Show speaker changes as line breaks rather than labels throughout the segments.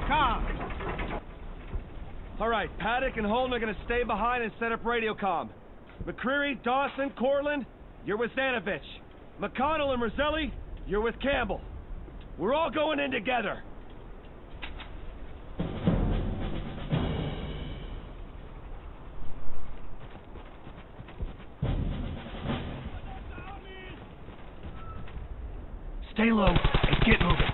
comm.
All right, Paddock and Holden are going to stay behind and set up radio comm. McCreary, Dawson, Cortland, you're with Zanovich. McConnell and Roselli, you're with Campbell. We're all going in together. Stay low and get moving.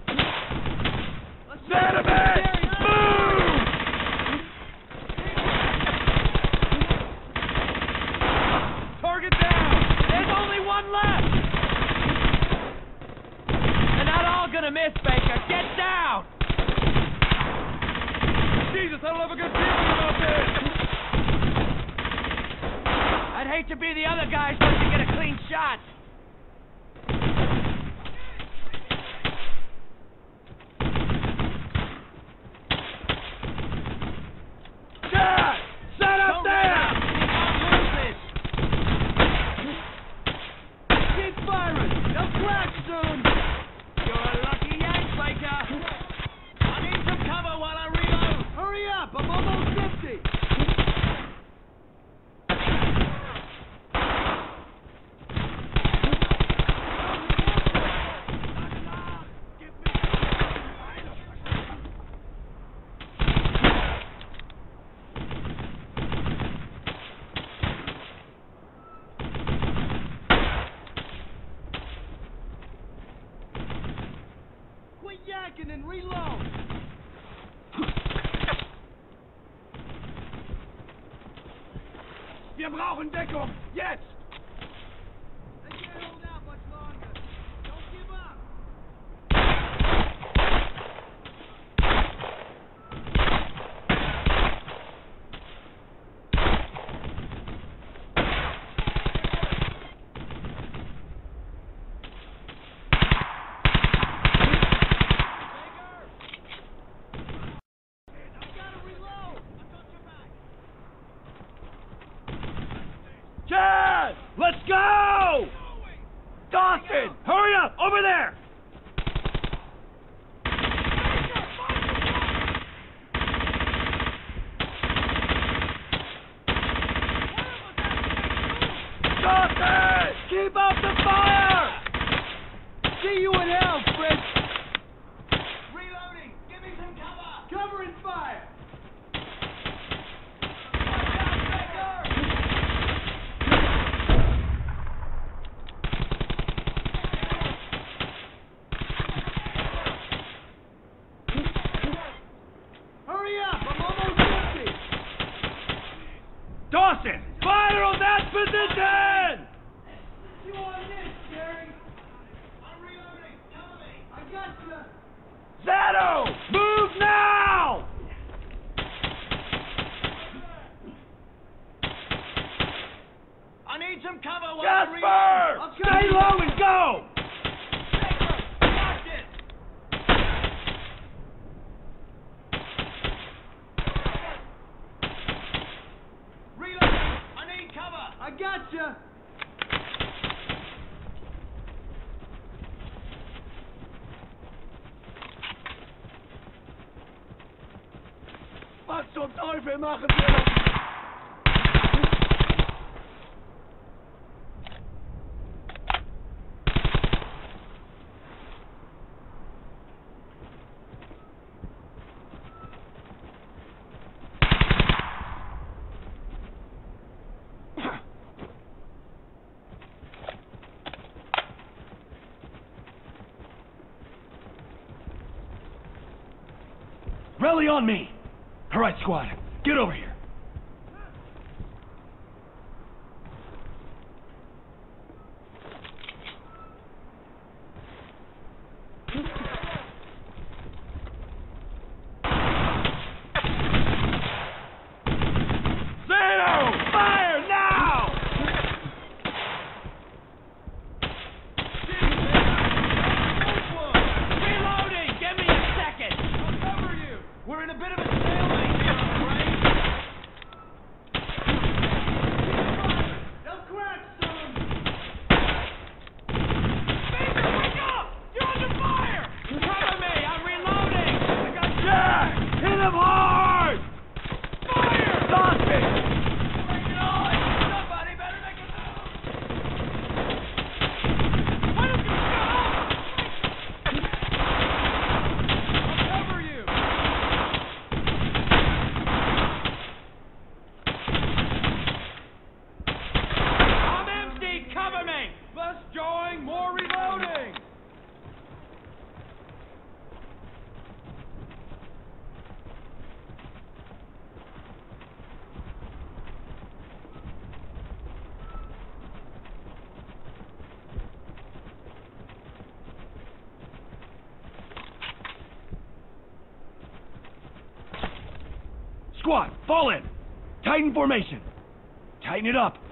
Zanovich! Move! Target down! There's only one left!
They're not all gonna miss, Baker. Get down!
Jesus, I don't have a good feeling about this!
I'd hate to be the other guy supposed to get a clean shot.
Dad! Set up there!
Keep firing. They'll crack soon.
You're a lucky yank, Baker. I need some cover while I reload.
Hurry up. I'm almost empty. Quit yakking and reload.
Wir brauchen Deckung! Jetzt!
They can't hold out much longer. Don't give up.
Chad! Let's go! Dawson! Hurry up! Over there! Dawson! Keep up the fire!
See you in hell, Fritz.
Reloading. Give me some cover.
Cover and fire. Hurry up. I'm almost empty.
Dawson! Fire on that position!
You on this, Jerry?
I'm reloading. Cover me.
I got you.
Zato! Move now!
I need some cover while I reload.
Jasper!
I'll
Stay low and go!
Watch it. Reloading. I need cover.
I got you.
Was zum Teufel machen wir das? Rally on me! All right, squad, get over here. Zato! Fire now!
Reloading. Give me a second.
I'll cover you.
We're in a bit of a stalemate here, I'm afraid.
Squad, fall in. Tighten formation. Tighten it up.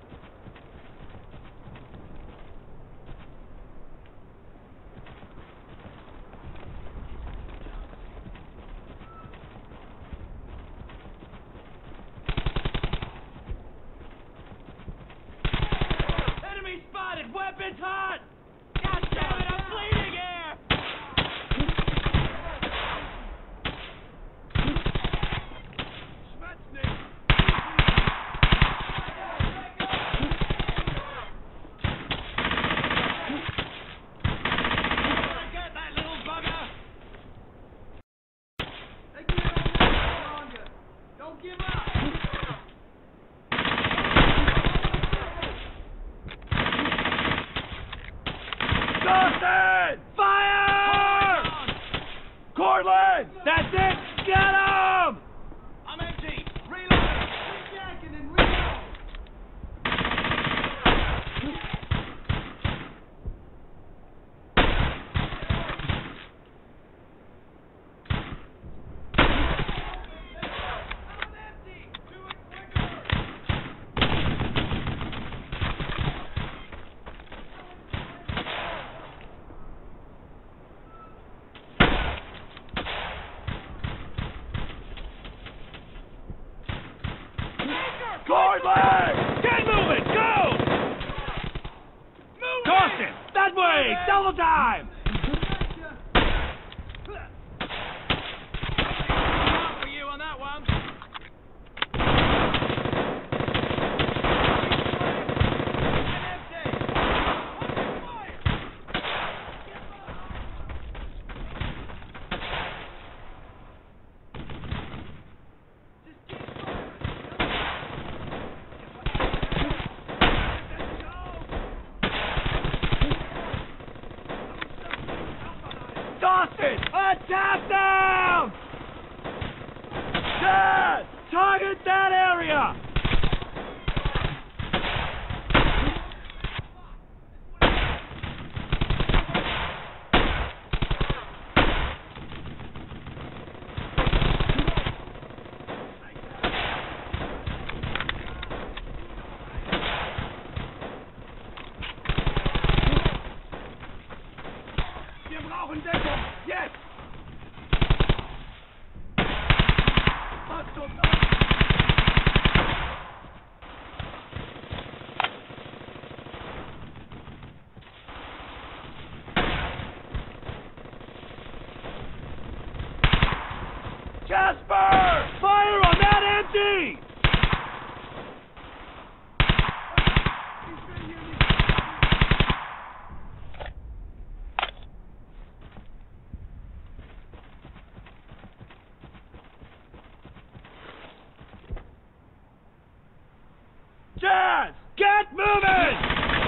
Enemy spotted! Weapons hot! God damn it, I'm bleeding here! Get that little bugger!
They get on that longer. Don't give up.
Dawson! Fire! Cortland! That's it! Get him!
I'm empty! Reload!
Jacking and reload. I'm empty. Do it quicker.
Cortland! Get moving! Go! Dawson! That way! Double time!
Out for you on that one!
Dawson! Attack them! Chad! Target that area! Wir brauchen Deckung! Jetzt! Was zum Jasper! Fire on that empty! Jazz! Get moving!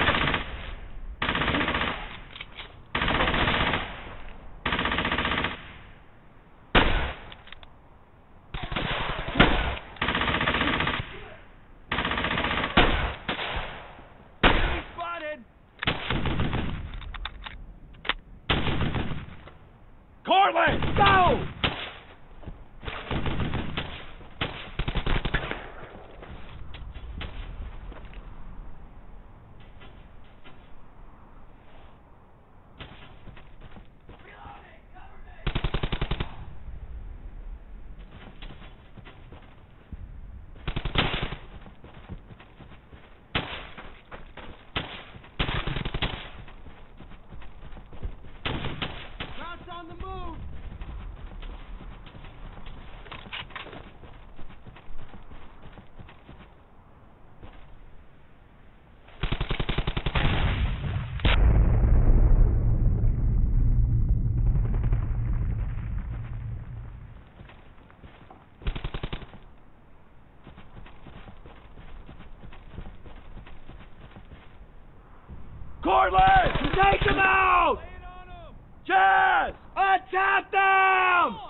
Enemy spotted! Cortland, go!
Shots on the move.
Cortland! Take him out!
Lay it on 'em.
Jazz! Attack them!